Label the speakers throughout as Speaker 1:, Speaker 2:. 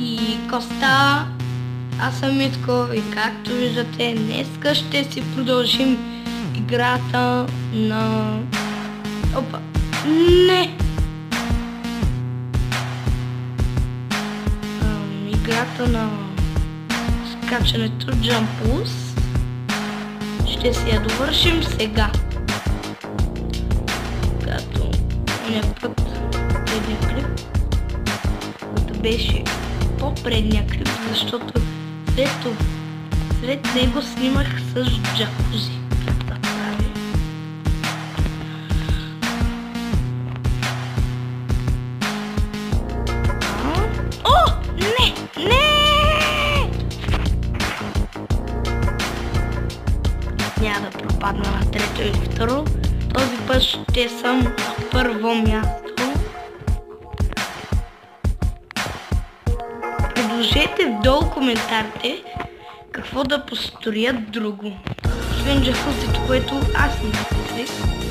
Speaker 1: И Коста, аз съм Митко и както виждате, днеска ще си продължим играта на... Опа! Не! Играта на скачането Jump Plus. Ще си я довършим сега. Като път предния клип, който беше по-предния клип, защото след него снимах с джакузи. Как да прави? О! Не! Не! Няма да пропадна на трето или второ. Този път ще съм на първо място. Предложете долу коментарите какво да построят друго. Освен джакузито, което аз не мислих.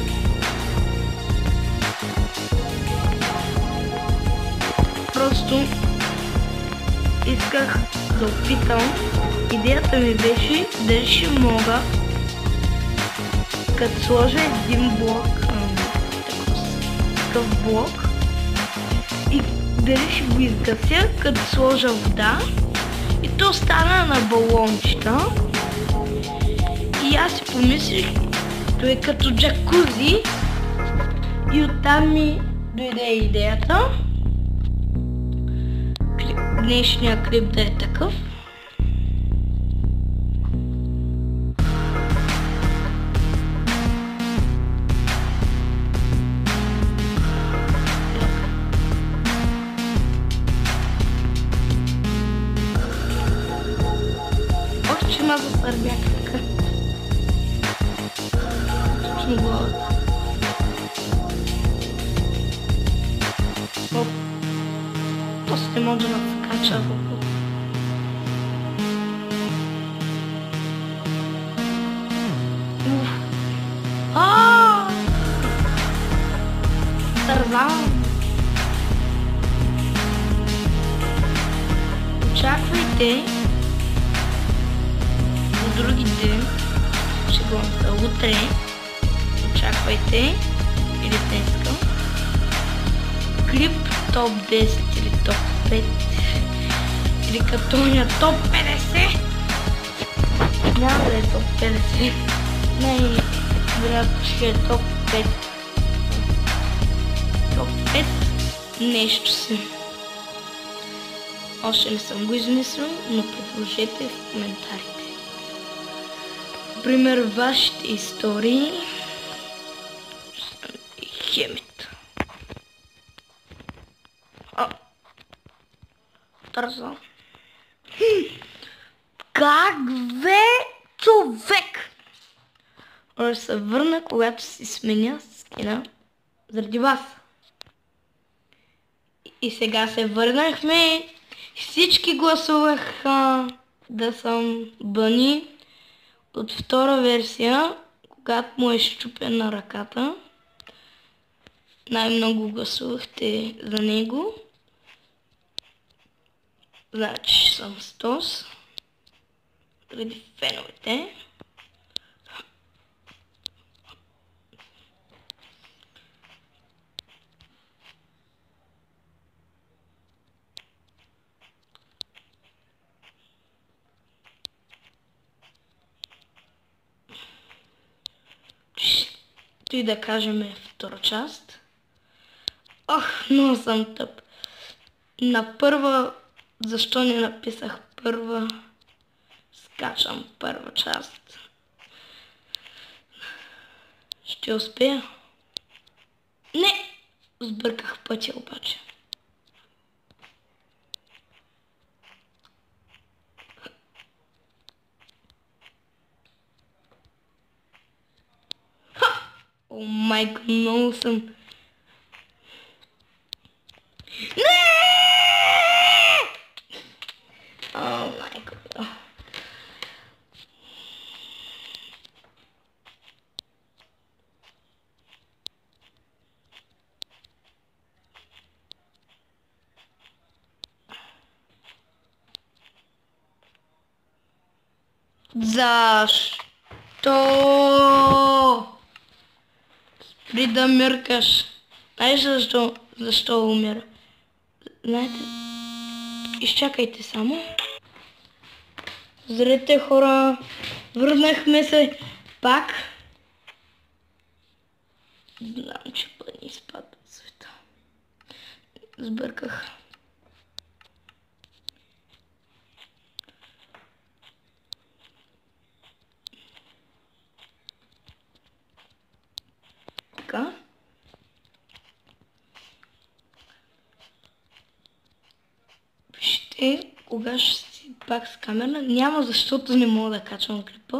Speaker 1: Просто исках да опитам. Идеята ми беше дали ще мога, като сложа един блок, такъв блок, и дали ще го изгася, като сложа вода, и то стана на балончета. И аз си помислих, то е като джакузи, и оттам ми дойде идеята днешния клип да е такъв. Още ма засърбях така. Точно главата. Оп. Просто не може да скача върху. Тързавам. Очаквайте за другите шеговата утре. Очаквайте или днеска клип топ 10 или топ 5 или като ня топ 50. Няма да е топ 50. Най-вероятно ще е топ 5. Топ 5 нещо си. Още не съм го измислил, но предложете в коментарите. Например, вашите истории. Хемит. Търза. Как бе, човек? Може да се върна, когато си сменя скина заради вас. И сега се върнахме. Всички гласуваха да съм Бъни от втора версия, когато му е счупена ръката. Най-много гласувахте за него. Значи съм Стос. Преди феновете. И да кажем втора част. Ох, много съм тъп. На първа, защо не написах първа? Скачам първа част. Ще успея? Не! Сбърках пътя обаче. О майко, много съм. Не! О майко. Защо? Спри да мъркаш. Знаеш защо умира? Знаете? Изчакайте само. Здравейте, хора. Върнахме се пак. Знам, че пъни изпадва света. Сбърках. Така. Пишете кога ще си пак с камера. Няма, защото не мога да качвам клипа.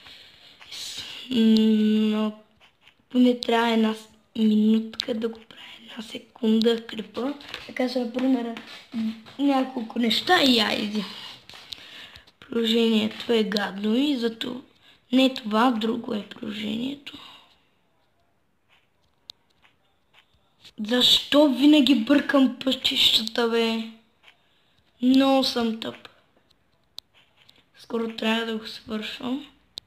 Speaker 1: Но поне трябва една минутка да го правя, една секунда клипа. Така че, например, няколко неща и айди. Приложението е гадно и зато не това, друго е приложението. Защо винаги бъркам пътищата, бе? Много съм тъп. Скоро трябва да го свършвам.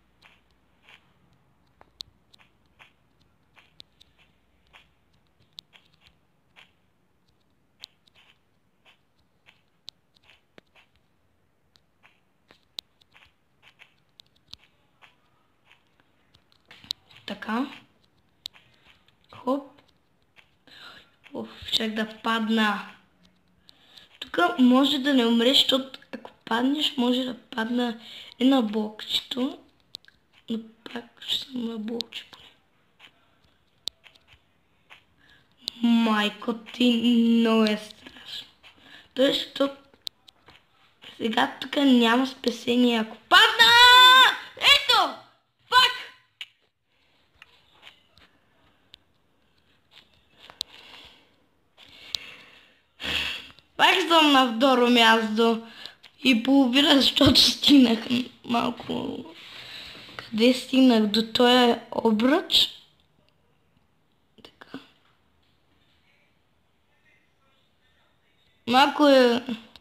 Speaker 1: Така. Хоп. Чак да падна. Тук може да не умреш, защото ако паднеш, може да падна на блокчето. Но пак ще съм на блокче. Майко ти, много е страшно. Защото сега тук няма спасение, ако падна! Ето! Пак! Пак съм на второ място и половина, защото стигнах малко... Къде стигнах? До този обръч. Така. Малко е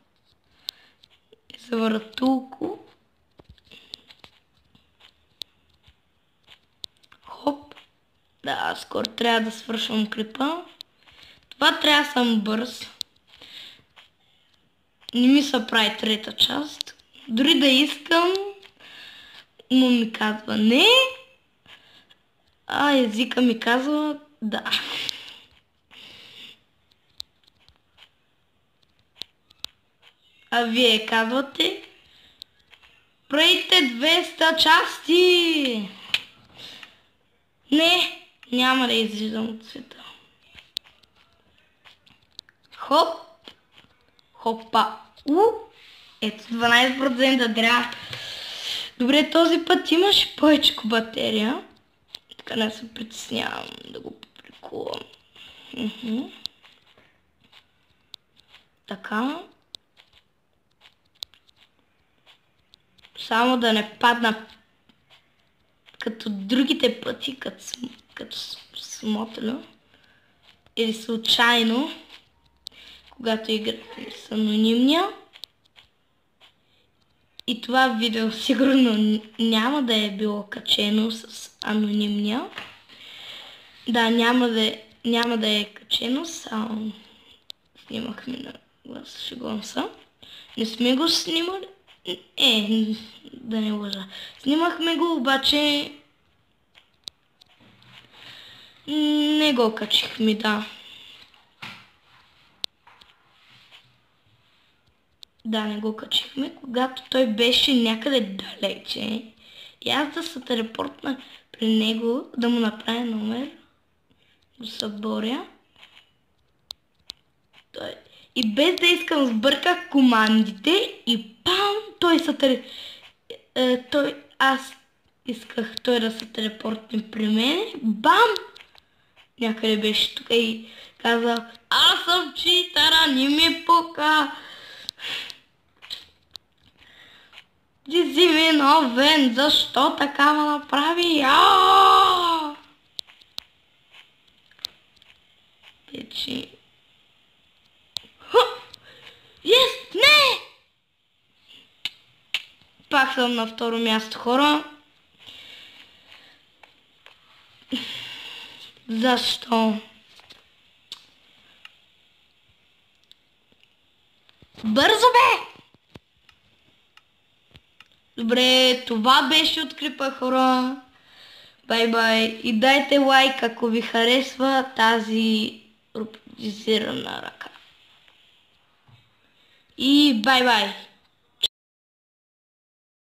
Speaker 1: завъртулко. Хоп. Да, скоро трябва да свършвам клипа. Това трябва да съм бърз. Не ми се прави трета част. Дори да искам, но ми казва не, а езика ми казва да. А вие казвате, правите 200 части. Не, няма да излизам от света. Хоп, хопа, ето 12% трябва. Добре, този път имаш повече батерия. Така не се притеснявам да го публикувам. Така. Само да не падна като другите пъти, като смотля. Или случайно, когато играте с анонимния. И това видео сигурно няма да е било качено с анонимния. Да, няма да е качено, само снимахме на глас, шегувам се. Не сме го снимали. Да не лъжа. Снимахме го, обаче не го качихме, да. Да, не го качихме, когато той беше някъде далече. И аз да се телепортна при него, да му направя номер, да се боря. И без да искам сбърках командите и пам, аз исках той да се телепортне при мен. Бам! Някъде беше тук и казах, аз съм читара, не ми пука. Ти си виновен, защо такава направи? Печи. Не! Пак съм на второ място, хора. Защо? Бързо, бе! Добре, това беше от клипа, хора. Бай-бай. И дайте лайк, ако ви харесва тази роботизирана ръка. И бай-бай.